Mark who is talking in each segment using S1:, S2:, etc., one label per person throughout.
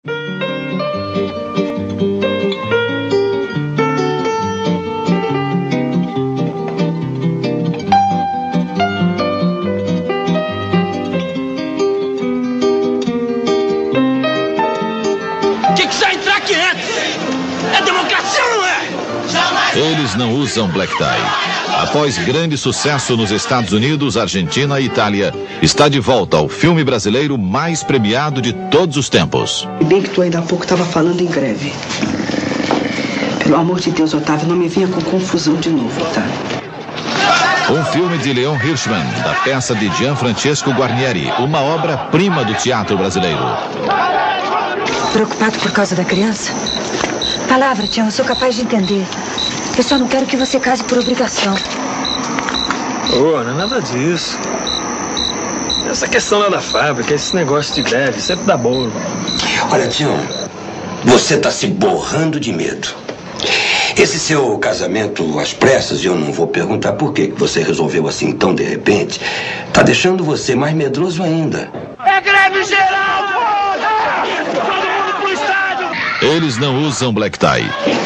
S1: Eles não usam black tie. Após grande sucesso nos Estados Unidos, Argentina e Itália, está de volta ao filme brasileiro mais premiado de todos os tempos.
S2: Bem que tu ainda há pouco estava falando em greve. Pelo amor de Deus, Otávio, não me venha com confusão de novo, tá?
S1: Um filme de Leon Hirschman, da peça de Gianfrancesco Guarnieri, uma obra-prima do teatro brasileiro.
S3: Preocupado por causa da criança? Palavra, Tião, eu sou capaz de entender. Eu só não quero que você case por obrigação.
S4: Não é nada disso. Essa questão lá da fábrica, esse negócio de greve, sempre dá bolo.
S5: Olha, Tião, você tá se borrando de medo. Esse seu casamento às pressas, e eu não vou perguntar por que você resolveu assim tão de repente, tá deixando você mais medroso ainda.
S6: É greve geral, porra! Todo mundo pro estádio!
S1: Eles não usam black tie.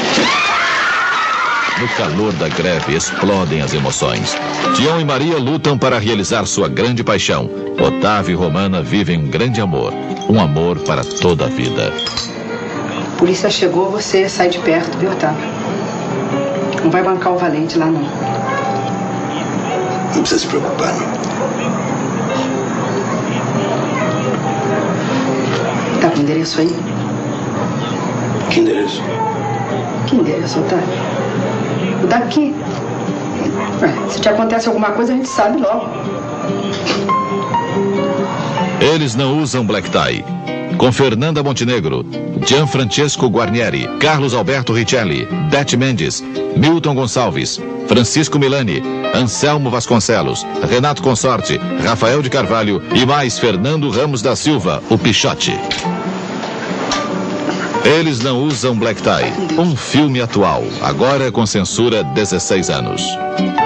S1: No calor da greve, explodem as emoções. Tião e Maria lutam para realizar sua grande paixão. Otávio e Romana vivem um grande amor. Um amor para toda a vida.
S2: A polícia chegou, você sai de perto, viu, Otávio? Não vai bancar o Valente lá, não.
S5: Não precisa se preocupar, não.
S2: Tá com o endereço aí?
S5: Que endereço?
S2: Que endereço, Otávio? O daqui. Se te acontece alguma coisa, a gente sabe logo.
S1: Eles não usam black tie. Com Fernanda Montenegro, Gianfrancesco Guarnieri, Carlos Alberto Richelli, Beth Mendes, Milton Gonçalves, Francisco Milani, Anselmo Vasconcelos, Renato Consorte, Rafael de Carvalho e mais Fernando Ramos da Silva, o Pichote. Eles não usam black tie. Um filme atual, agora com censura 16 anos.